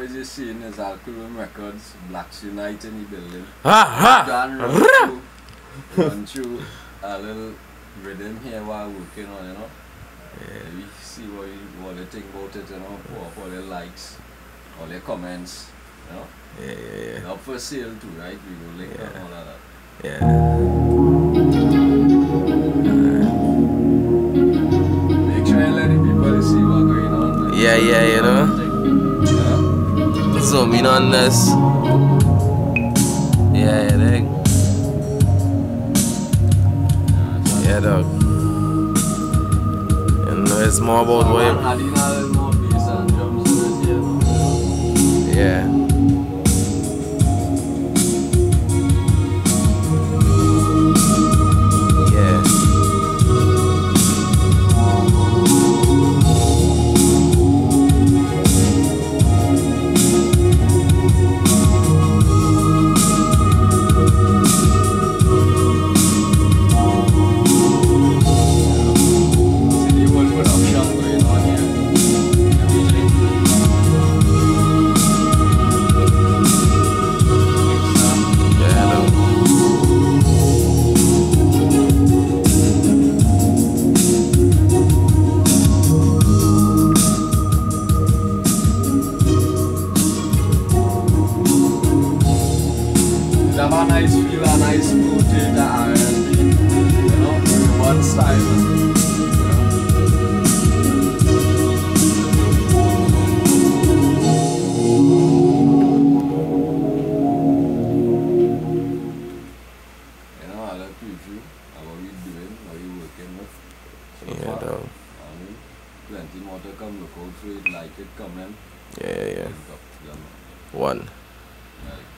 boys you're seeing is Alkuluwm Records, Blacks Unite in the building. Run through a little rhythm here while working on, you know. Yeah. We see what they think about it, you know, for all their likes, all their comments, you know. Yeah. Up for sale too, right? We will link and all of that. Yeah. Make sure you let the people see what's going on. Yeah, you know. Zoom in on this. Yeah, dang. Yeah, dog. And it's more about what. Yeah. Have a nice feel, a nice mood to the R&B, you know, one style. You know, I like preview of what we doing, what we working with. So far, dog. Plenty more to come, look out for it, like it, comment. Yeah. One. Right.